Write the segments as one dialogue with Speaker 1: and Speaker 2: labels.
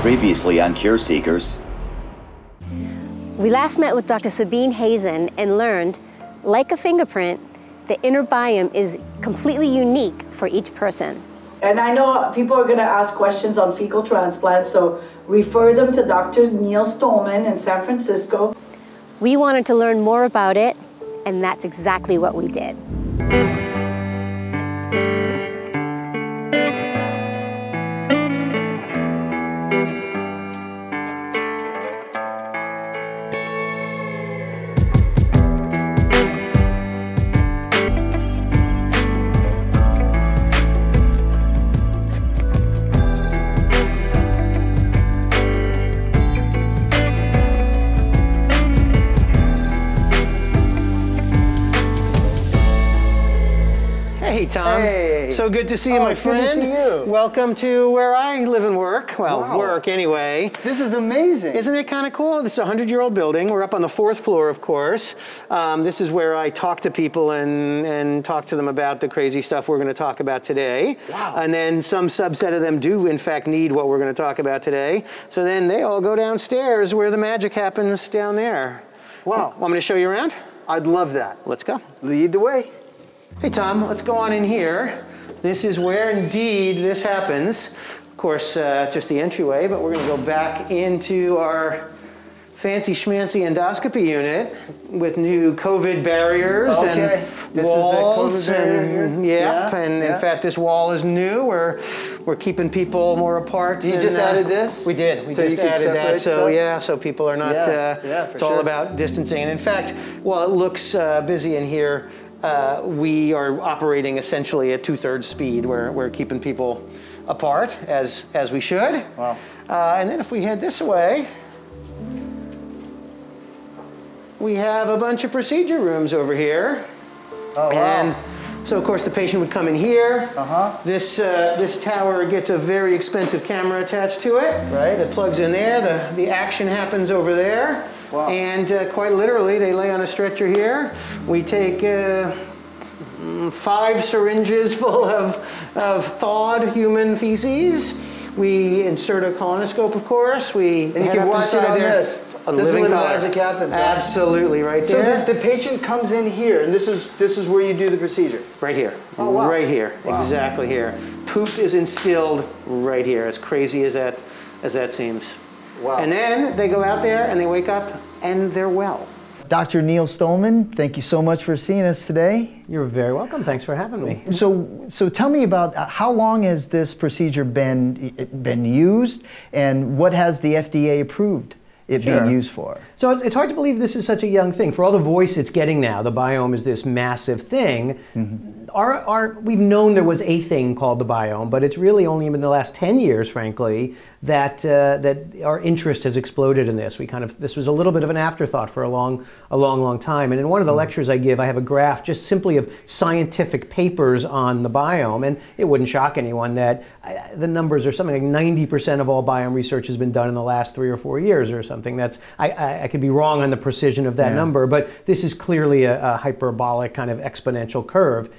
Speaker 1: Previously on Cure Seekers.
Speaker 2: We last met with Dr. Sabine Hazen and learned, like a fingerprint, the inner biome is completely unique for each person.
Speaker 3: And I know people are going to ask questions on fecal transplants, so refer them to Dr. Neil Stolman in San Francisco.
Speaker 2: We wanted to learn more about it, and that's exactly what we did.
Speaker 4: Hey, Tom.
Speaker 5: Hey.
Speaker 4: So good to see you, my friend.
Speaker 5: It's good to see you.
Speaker 4: Welcome to where I live and work. Well,
Speaker 5: Wow.
Speaker 4: work anyway.
Speaker 5: This is amazing.
Speaker 4: Isn't it kind of cool? This is a 100-year-old building. We're up on the 4th floor, of course. This is where I talk to people and talk to them about the crazy stuff we're going to talk about today.
Speaker 5: Wow.
Speaker 4: And then some subset of them do, in fact, need what we're going to talk about today. So then they all go downstairs where the magic happens down there.
Speaker 5: Wow.
Speaker 4: Want me to show you around?
Speaker 5: I'd love that.
Speaker 4: Let's go.
Speaker 5: Lead the way.
Speaker 4: Hey, Tom, let's go on in here. This is where indeed this happens. Of course, just the entryway, but we're going to go back into our fancy schmancy endoscopy unit with new COVID barriers and
Speaker 5: This
Speaker 4: walls.
Speaker 5: is a COVID barrier
Speaker 4: and,
Speaker 5: here?
Speaker 4: yep,
Speaker 5: Yeah,
Speaker 4: and
Speaker 5: yeah.
Speaker 4: in fact, this wall is new. We're keeping people more apart.
Speaker 5: You just added this?
Speaker 4: We did. We
Speaker 5: So you
Speaker 4: just
Speaker 5: could
Speaker 4: added that.
Speaker 5: separate
Speaker 4: So
Speaker 5: stuff?
Speaker 4: yeah, so people are not.
Speaker 5: Yeah, for
Speaker 4: it's all
Speaker 5: sure.
Speaker 4: about distancing. And in fact, while it looks busy in here, we are operating essentially at 2/3 speed. We're keeping people apart as we should.
Speaker 5: Wow.
Speaker 4: And then if we head this way, we have a bunch of procedure rooms over here.
Speaker 5: Oh, wow.
Speaker 4: And so of course the patient would come in here.
Speaker 5: Uh-huh.
Speaker 4: This tower gets a very expensive camera attached to it.
Speaker 5: Right.
Speaker 4: That plugs in there. The action happens over there.
Speaker 5: Wow.
Speaker 4: And quite literally, they lay on a stretcher here. We take 5 syringes full of thawed human feces. We insert a colonoscope, of course.
Speaker 5: And you can watch it on this. This is where the magic happens. Huh?
Speaker 4: Absolutely, right
Speaker 5: So
Speaker 4: there.
Speaker 5: the patient comes in here, and this is where you do the procedure.
Speaker 4: Right here.
Speaker 5: Oh, wow.
Speaker 4: Right here.
Speaker 5: Wow.
Speaker 4: Exactly here. Poop is instilled right here, as crazy as that seems.
Speaker 5: Wow.
Speaker 4: And then they go out there and they wake up and they're well.
Speaker 5: Dr. Neil Stolman, thank you so much for seeing us today.
Speaker 4: You're very welcome. Thanks for having me.
Speaker 5: So tell me about how long has this procedure been used, and what has the FDA approved it
Speaker 4: Sure.
Speaker 5: being used for?
Speaker 4: So it's hard to believe this is such a young thing. For all the voice it's getting now, the biome is this massive thing.
Speaker 5: Mm-hmm.
Speaker 4: We've known there was a thing called the biome, but it's really only in the last 10 years, frankly, that our interest has exploded in this. This was a little bit of an afterthought for a long time. And in one of the lectures I give, I have a graph just simply of scientific papers on the biome, and it wouldn't shock anyone that the numbers are something like 90% of all biome research has been done in the last 3 or 4 years or something. I could be wrong on the precision of that number, but this is clearly a hyperbolic kind of exponential curve.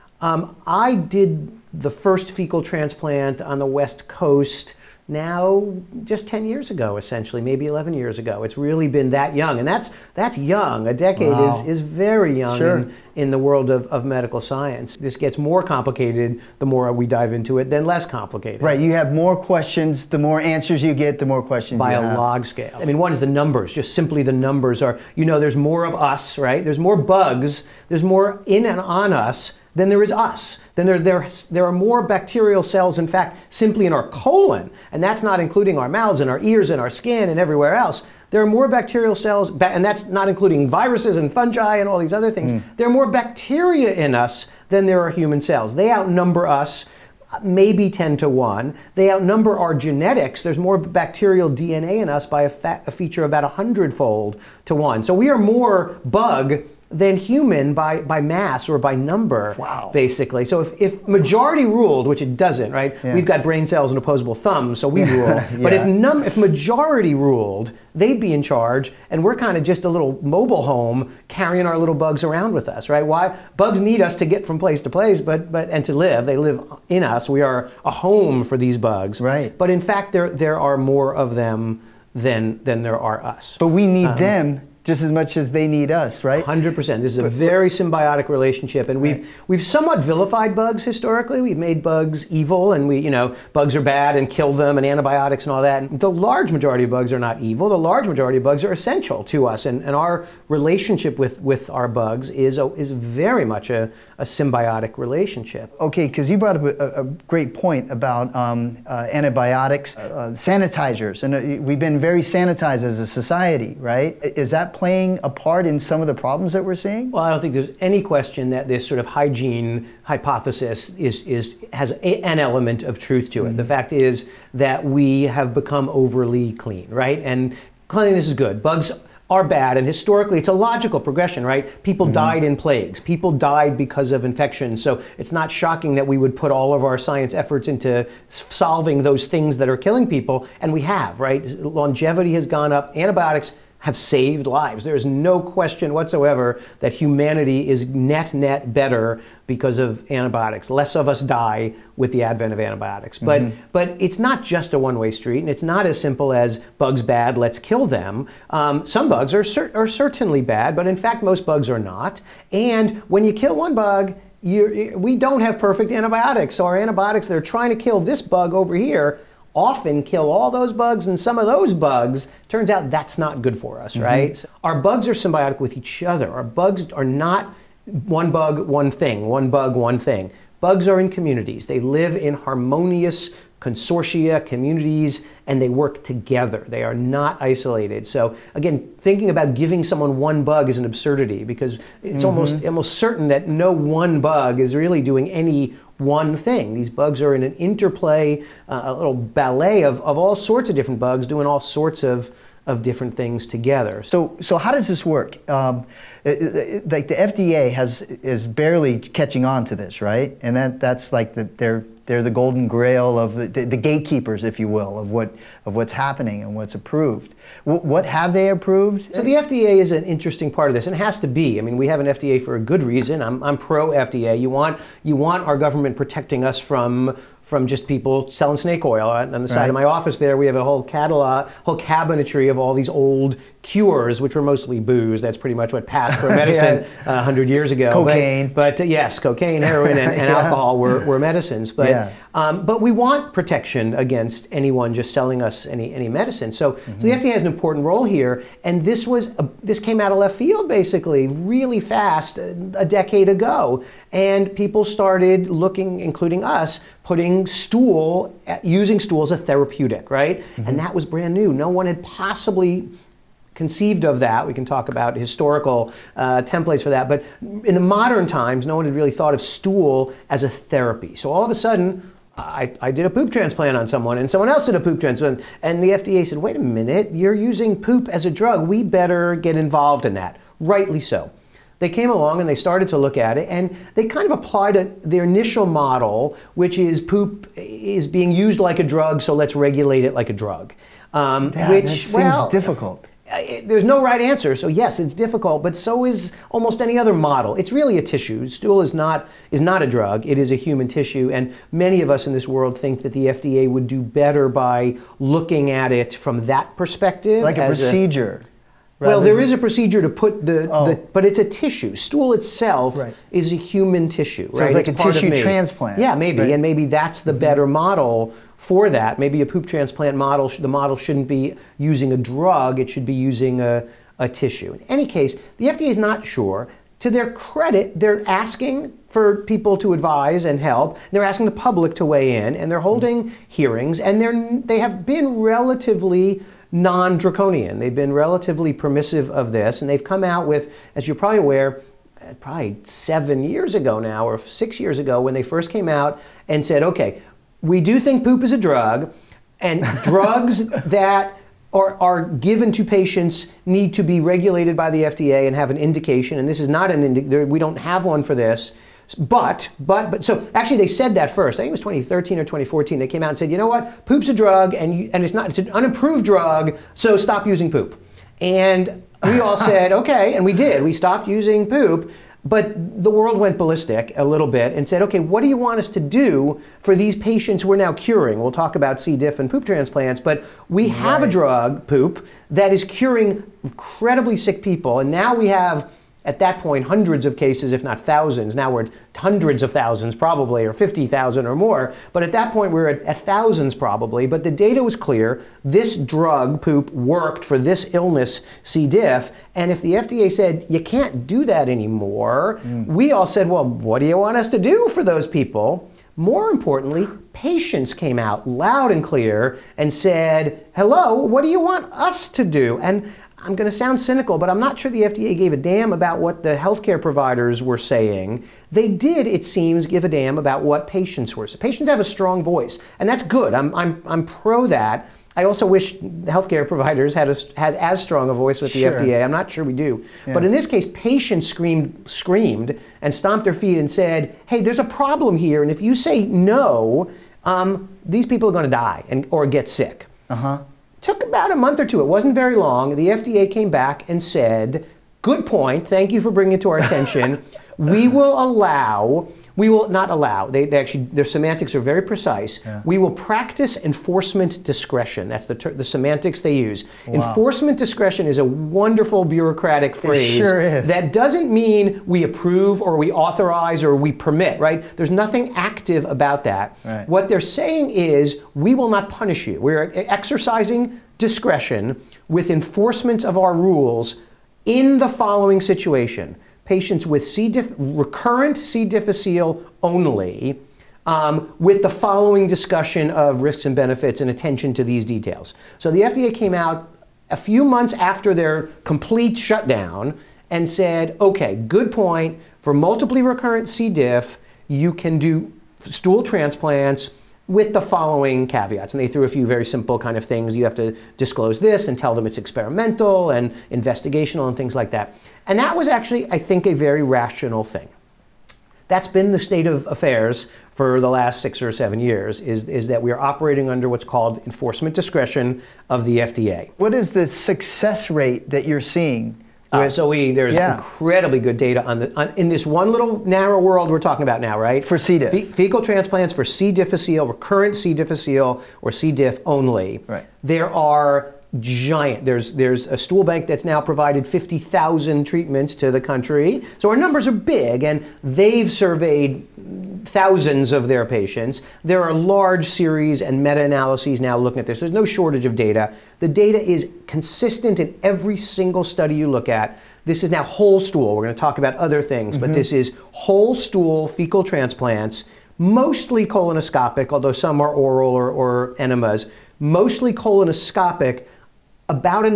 Speaker 4: I did the first fecal transplant on the West Coast now just 10 years ago, essentially, maybe 11 years ago. It's really been that young, and that's young. A decade
Speaker 5: Wow.
Speaker 4: is very young
Speaker 5: Sure.
Speaker 4: in the world of medical science. This gets more complicated the more we dive into it, then less complicated.
Speaker 5: Right, you have more questions, the more answers you get, the more questions
Speaker 4: By
Speaker 5: you
Speaker 4: a
Speaker 5: have.
Speaker 4: log scale. I mean, one is the numbers, just simply the numbers are, there's more of us, right? There's more bugs, there's more in and on us than there is us. Then there are more bacterial cells, in fact, simply in our colon, and that's not including our mouths and our ears and our skin and everywhere else. There are more bacterial cells, and that's not including viruses and fungi and all these other things. There are more bacteria in us than there are human cells. They outnumber us maybe 10 to 1. They outnumber our genetics. There's more bacterial DNA in us by a feature about 100-fold to 1. So we are more bug than human by mass or by number,
Speaker 5: Wow.
Speaker 4: basically. So if majority ruled, which it doesn't, right?
Speaker 5: Yeah.
Speaker 4: We've got brain cells and opposable thumbs, so we rule. But
Speaker 5: Yeah.
Speaker 4: if majority ruled, they'd be in charge, and we're kind of just a little mobile home carrying our little bugs around with us, right? Why? Bugs need us to get from place to place, but and to live. They live in us. We are a home for these bugs.
Speaker 5: Right.
Speaker 4: But in fact, there are more of them than there are us.
Speaker 5: But we need them just as much as they need us, right?
Speaker 4: 100%. This is a very symbiotic relationship, and we've somewhat vilified bugs historically. We've made bugs evil, and bugs are bad and kill them, and antibiotics and all that. And the large majority of bugs are not evil. The large majority of bugs are essential to us, and our relationship with our bugs is very much a symbiotic relationship.
Speaker 5: Okay, because you brought up a great point about antibiotics, sanitizers, and we've been very sanitized as a society, right? Is that playing a part in some of the problems that we're seeing?
Speaker 4: Well, I don't think there's any question that this sort of hygiene hypothesis has an element of truth to it. The fact is that we have become overly clean, right? And cleanliness is good. Bugs are bad, and historically it's a logical progression, right? People died in plagues. People died because of infections. So it's not shocking that we would put all of our science efforts into solving those things that are killing people, and we have, right? Longevity has gone up. Antibiotics have saved lives. There is no question whatsoever that humanity is net better because of antibiotics. Less of us die with the advent of antibiotics. But it's not just a one-way street, and it's not as simple as bugs bad, let's kill them. Some bugs are certainly bad, but in fact most bugs are not. And when you kill one bug, we don't have perfect antibiotics. So our antibiotics that are trying to kill this bug over here often kill all those bugs, and some of those bugs, turns out that's not good for us, right? So our bugs are symbiotic with each other. Our bugs are not one bug, one thing, one bug, one thing. Bugs are in communities. They live in harmonious consortia, communities, and they work together. They are not isolated. So again, thinking about giving someone one bug is an absurdity, because it's almost certain that no one bug is really doing any one thing. These bugs are in an interplay, a little ballet of all sorts of different bugs doing all sorts of different things together.
Speaker 5: So how does this work? Like the FDA is barely catching on to this, right? And that's like they're the golden grail of the gatekeepers, if you will, of what's happening and what's approved. What have they approved?
Speaker 4: So the FDA is an interesting part of this, and it has to be. I mean, we have an FDA for a good reason. I'm pro FDA. You want our government protecting us from just people selling snake oil. On the side of my office there, we have a whole cabinetry of all these old cures, which were mostly booze. That's pretty much what passed for medicine 100 years ago.
Speaker 5: Cocaine.
Speaker 4: But yes, cocaine, heroin, and alcohol were medicines. But we want protection against anyone just selling us any medicine. So the FDA has an important role here, and this came out of left field basically really fast a decade ago, and people started looking, including us, using stool as a therapeutic, right? And that was brand new. No one had possibly conceived of that. We can talk about historical templates for that, but in the modern times, no one had really thought of stool as a therapy. So all of a sudden, I did a poop transplant on someone, and someone else did a poop transplant, and the FDA said, wait a minute, you're using poop as a drug. We better get involved in that. Rightly so. They came along and they started to look at it, and they kind of applied their initial model, which is poop is being used like a drug, so let's regulate it like a drug.
Speaker 5: That seems difficult.
Speaker 4: There's no right answer, so yes, it's difficult, but so is almost any other model. It's really a tissue. Stool is not a drug. It is a human tissue, and many of us in this world think that the FDA would do better by looking at it from that perspective.
Speaker 5: Like a procedure.
Speaker 4: Well, there is a procedure to put but it's a tissue. Stool itself is a human tissue,
Speaker 5: so
Speaker 4: right?
Speaker 5: It's like a tissue transplant.
Speaker 4: Yeah, maybe, and maybe that's the better model for that. Maybe a poop transplant model, the model shouldn't be using a drug, it should be using a tissue. In any case, the FDA is not sure. To their credit, they're asking for people to advise and help. They're asking the public to weigh in, and they're holding hearings, and they have been relatively non-draconian. They've been relatively permissive of this, and they've come out with, as you're probably aware, probably 7 years ago now, or 6 years ago, when they first came out and said, okay, we do think poop is a drug, and drugs that are given to patients need to be regulated by the FDA and have an indication, and this is not we don't have one for this. But so actually they said that first. I think it was 2013 or 2014. They came out and said, you know what, poop's a drug, and it's an unapproved drug, so stop using poop. And we all said, okay, and we did. We stopped using poop. But the world went ballistic a little bit and said, okay, what do you want us to do for these patients we're now curing? We'll talk about C. diff and poop transplants, but we have a drug, poop, that is curing incredibly sick people. And now we have, at that point, hundreds of cases, if not thousands. Now we're at hundreds of thousands probably, or 50,000 or more. But at that point, we're at thousands probably. But the data was clear. This drug, poop, worked for this illness, C. diff. And if the FDA said, you can't do that anymore, we all said, well, what do you want us to do for those people? More importantly, patients came out loud and clear and said, hello, what do you want us to do? And I'm going to sound cynical, but I'm not sure the FDA gave a damn about what the healthcare providers were saying. They did, it seems, give a damn about what patients were saying. Patients have a strong voice, and that's good. I'm pro that. I also wish the healthcare providers had as strong a voice with the FDA. I'm not sure we do. Yeah. But in this case, patients screamed and stomped their feet and said, hey, there's a problem here, and if you say no, these people are going to die or get sick. Took about a month or two. It wasn't very long. The FDA came back and said, good point. Thank you for bringing it to our attention. We will not allow, their semantics are very precise. Yeah. We will practice enforcement discretion. That's the semantics they use. Wow. Enforcement discretion is a wonderful bureaucratic phrase. It sure is. That doesn't mean we approve or we authorize or we permit, right? There's nothing active about that. Right. What they're saying is, we will not punish you. We're exercising discretion with enforcement of our rules in the following situation. Patients with recurrent C. difficile only, with the following discussion of risks and benefits and attention to these details. So the FDA came out a few months after their complete shutdown and said, okay, good point, for multiply recurrent C. diff, you can do stool transplants with the following caveats. And they threw a few very simple kind of things. You have to disclose this and tell them it's experimental and investigational and things like that. And that was actually, I think, a very rational thing. That's been the state of affairs for the last 6 or 7 years, is that we are operating under what's called enforcement discretion of the FDA.
Speaker 5: What is the success rate that you're seeing?
Speaker 4: There's incredibly good data in this one little narrow world we're talking about now, right?
Speaker 5: For C. diff.
Speaker 4: Fecal transplants for C. difficile, recurrent C. difficile, or C. diff only. Right. There are giant. There's a stool bank that's now provided 50,000 treatments to the country. So our numbers are big, and they've surveyed thousands of their patients. There are large series and meta-analyses now looking at this. There's no shortage of data. The data is consistent in every single study you look at. This is now whole stool. We're going to talk about other things, but this is whole stool fecal transplants, mostly colonoscopic, although some are oral or enemas, mostly colonoscopic, about a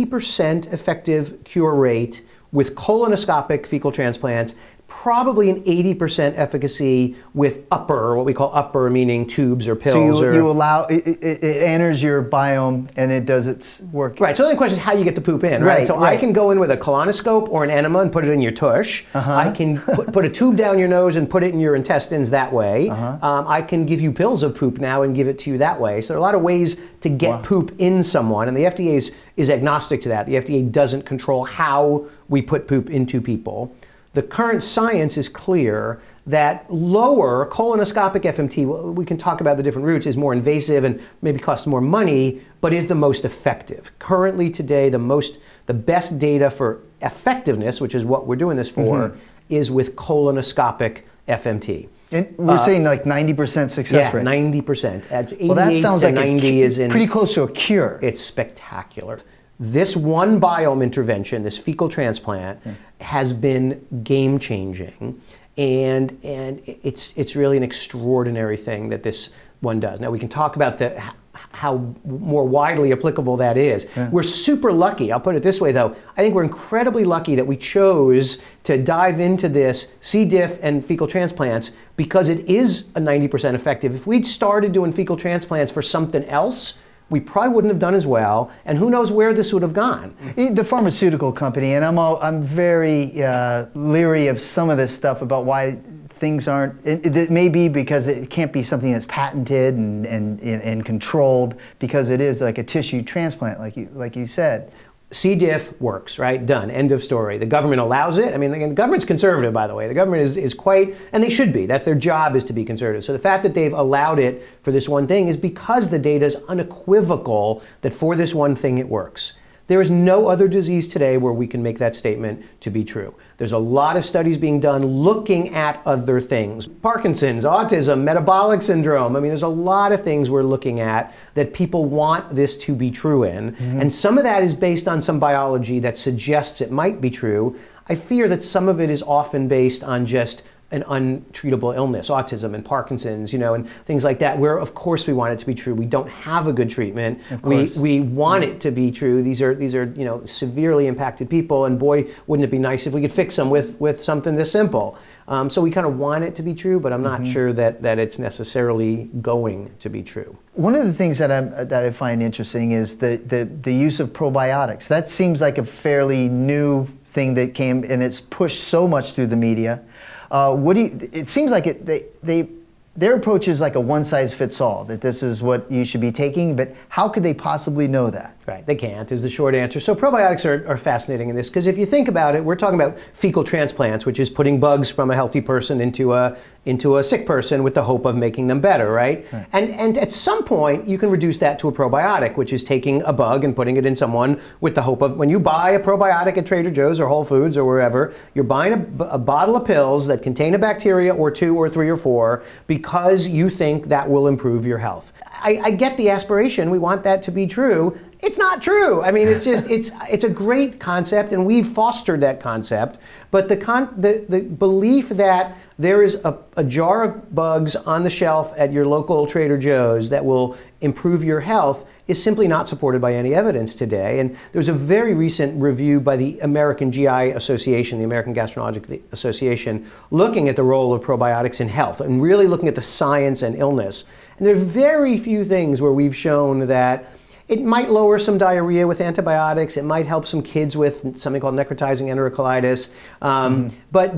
Speaker 4: 90% effective cure rate with colonoscopic fecal transplants, probably an 80% efficacy with upper, what we call upper, meaning tubes or pills.
Speaker 5: So you allow, it enters your biome and it does its work.
Speaker 4: Right, so the only question is how you get the poop in, right? I can go in with a colonoscope or an enema and put it in your tush. I can put a tube down your nose and put it in your intestines that way. I can give you pills of poop now and give it to you that way. So there are a lot of ways to get poop in someone, and the FDA is agnostic to that. The FDA doesn't control how we put poop into people. The current science is clear that lower colonoscopic FMT, we can talk about the different routes, is more invasive and maybe costs more money, but is the most effective. Currently today, the best data for effectiveness, which is what we're doing this for, is with colonoscopic FMT.
Speaker 5: And we're saying like 90% success rate.
Speaker 4: Yeah, 90%. That's 88
Speaker 5: well, that sounds like
Speaker 4: 90 is in,
Speaker 5: pretty close to a cure.
Speaker 4: It's spectacular. This one biome intervention, this fecal transplant, has been game-changing, and it's really an extraordinary thing that this one does. Now we can talk about how more widely applicable that is. We're super lucky. I'll put it this way, though. I think we're incredibly lucky that we chose to dive into this C. diff and fecal transplants because it is a 90% effective. If we'd started doing fecal transplants for something else, we probably wouldn't have done as well, and who knows where this would have gone.
Speaker 5: The pharmaceutical company, and I'm very leery of some of this stuff about why things aren't, it may be because it can't be something that's patented and controlled, because it is like a tissue transplant, like you said.
Speaker 4: C. diff works, right? Done. End of story. The government allows it. I mean, the government's conservative, by the way. The government is quite, and they should be. That's their job, is to be conservative. So the fact that they've allowed it for this one thing is because the data is unequivocal that for this one thing it works. There is no other disease today where we can make that statement to be true. There's a lot of studies being done looking at other things. Parkinson's, autism, metabolic syndrome. I mean, there's a lot of things we're looking at that people want this to be true in. And some of that is based on some biology that suggests it might be true. I fear that some of it is often based on just an untreatable illness, autism and Parkinson's, and things like that, where of course we want it to be true. We don't have a good treatment. We want it to be true. These are severely impacted people, and boy, wouldn't it be nice if we could fix them with something this simple. So we kind of want it to be true, but I'm not sure that it's necessarily going to be true.
Speaker 5: One of the things that I find interesting is the use of probiotics. That seems like a fairly new thing that came, and it's pushed so much through the media. It seems like their approach is like a one-size-fits-all, that this is what you should be taking, but how could they possibly know that?
Speaker 4: Right, they can't, is the short answer. So probiotics are fascinating in this, because if you think about it, we're talking about fecal transplants, which is putting bugs from a healthy person into a sick person with the hope of making them better, right? And at some point, you can reduce that to a probiotic, which is taking a bug and putting it in someone with the hope of, when you buy a probiotic at Trader Joe's or Whole Foods or wherever, you're buying a bottle of pills that contain a bacteria or 2 or 3 or 4 because you think that will improve your health. I get the aspiration, we want that to be true. It's not true. I mean, it's just, it's a great concept, and we've fostered that concept, but the belief that there is a jar of bugs on the shelf at your local Trader Joe's that will improve your health is simply not supported by any evidence today. And there's a very recent review by the American GI Association, the American Gastroenterological Association, looking at the role of probiotics in health and really looking at the science and illness. And there's very few things where we've shown that it might lower some diarrhea with antibiotics. It might help some kids with something called necrotizing enterocolitis. But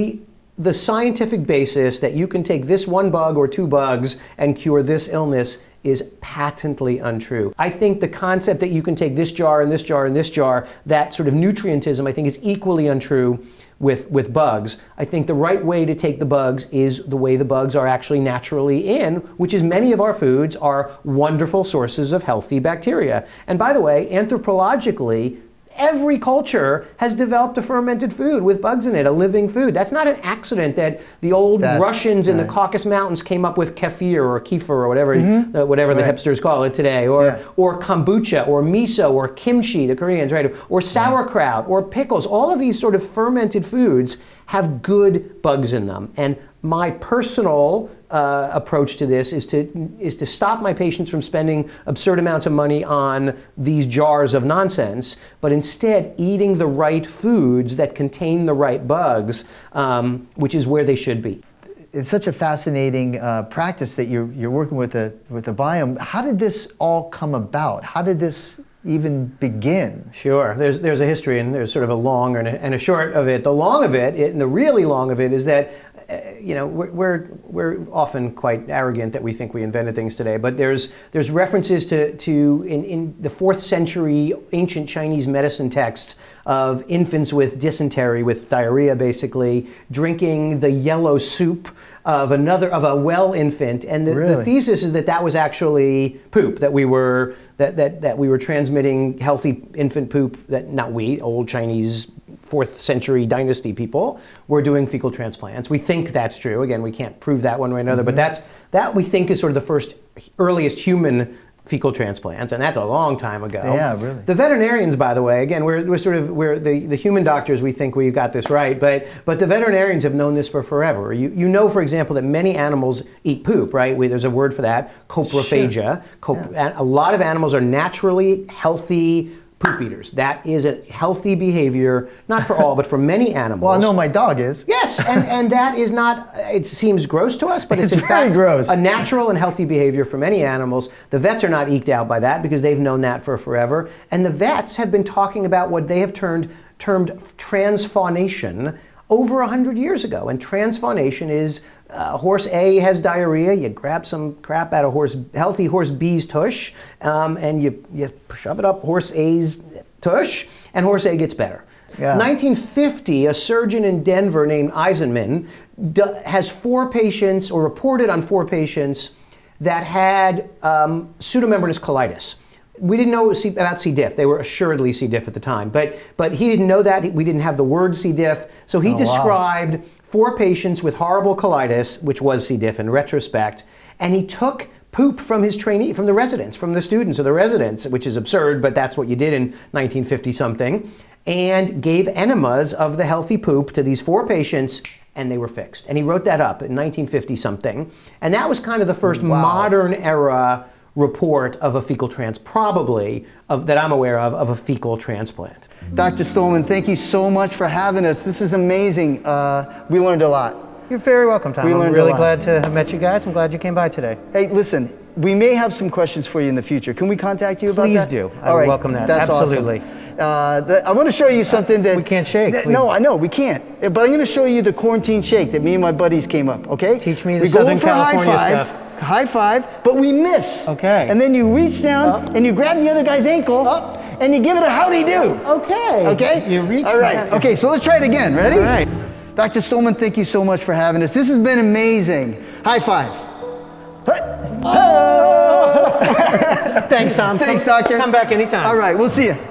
Speaker 4: the scientific basis that you can take this one bug or 2 bugs and cure this illness is patently untrue. I think the concept that you can take this jar and this jar and this jar, that sort of nutrientism, I think is equally untrue with bugs. I think the right way to take the bugs is the way the bugs are actually naturally in, which is many of our foods are wonderful sources of healthy bacteria. And by the way, anthropologically, every culture has developed a fermented food with bugs in it, a living food. That's not an accident that the old Russians in the Caucasus Mountains came up with kefir or kefir or whatever, the hipsters call it today, or kombucha or miso or kimchi, the Koreans, right? Or sauerkraut or pickles. All of these sort of fermented foods have good bugs in them. And my personal approach to this is to stop my patients from spending absurd amounts of money on these jars of nonsense, but instead eating the right foods that contain the right bugs, which is where they should be.
Speaker 5: It's such a fascinating practice that you're working with the biome. How did this all come about? How did this even begin?
Speaker 4: Sure. There's a history, and there's sort of a long and a short of it. The long of it, and the really long of it, is that we're often quite arrogant that we think we invented things today, but there's references to in the 4th century ancient Chinese medicine texts of infants with dysentery, with diarrhea basically, drinking the yellow soup of a well infant, and the thesis is that was actually poop, that we were transmitting healthy infant poop, that not we, old Chinese 4th century dynasty people were doing fecal transplants. We think that's true. Again, we can't prove that one way or another, but that we think is sort of the first earliest human fecal transplants, and that's a long time ago.
Speaker 5: Yeah, really.
Speaker 4: The veterinarians, by the way, again, we're the human doctors, we think we've got this right, but the veterinarians have known this for forever. You know, for example, that many animals eat poop, right? there's a word for that, coprophagia.
Speaker 5: Sure.
Speaker 4: A lot of animals are naturally healthy poop eaters. That is a healthy behavior, not for all, but for many animals.
Speaker 5: Well, I know my dog is.
Speaker 4: Yes, and that is not, it seems gross to us, but it's in
Speaker 5: very
Speaker 4: fact
Speaker 5: gross.
Speaker 4: a natural and healthy behavior for many animals. The vets are not eked out by that because they've known that for forever. And the vets have been talking about what they have termed transfaunation over 100 years ago. And transfaunation is horse A has diarrhea, you grab some crap out of healthy horse B's tush, and you shove it up horse A's tush, and horse A gets better.
Speaker 5: Yeah.
Speaker 4: 1950, a surgeon in Denver named Eisenman has 4 patients, or reported on 4 patients, that had pseudomembranous colitis. We didn't know about C. diff. They were assuredly C. diff at the time, but he didn't know that. We didn't have the word C. diff, so he described 4 patients with horrible colitis, which was C. diff in retrospect, and he took poop from his trainee, from the residents, from the students or the residents, which is absurd, but that's what you did in 1950 something, and gave enemas of the healthy poop to these 4 patients, and they were fixed. And he wrote that up in 1950 something, and that was kind of the first modern era report of a fecal probably, that I'm aware of a fecal transplant.
Speaker 5: Dr. Stolman, thank you so much for having us. This is amazing. We learned a lot.
Speaker 4: You're very welcome, Tom.
Speaker 5: I'm
Speaker 4: really glad to have met you guys. I'm glad you came by today.
Speaker 5: Hey, listen, we may have some questions for you in the future. Can we contact you about that?
Speaker 4: Please do. I would welcome that.
Speaker 5: That's
Speaker 4: absolutely.
Speaker 5: Awesome. I want to show you something that...
Speaker 4: We can't shake.
Speaker 5: No, I know, we can't. But I'm going to show you the quarantine shake that me and my buddies came up, okay?
Speaker 4: Teach me the Southern California stuff.
Speaker 5: High five, but we miss.
Speaker 4: Okay.
Speaker 5: And then you reach down and you grab the other guy's ankle and you give it a howdy do.
Speaker 4: Okay.
Speaker 5: Okay?
Speaker 4: You reach.
Speaker 5: All right. Okay, so let's try it again. Ready?
Speaker 4: All right.
Speaker 5: Dr. Stolman, thank you so much for having us. This has been amazing. High five.
Speaker 4: Thanks, Tom.
Speaker 5: Thanks, Doctor.
Speaker 4: Come back anytime.
Speaker 5: All right, we'll see you.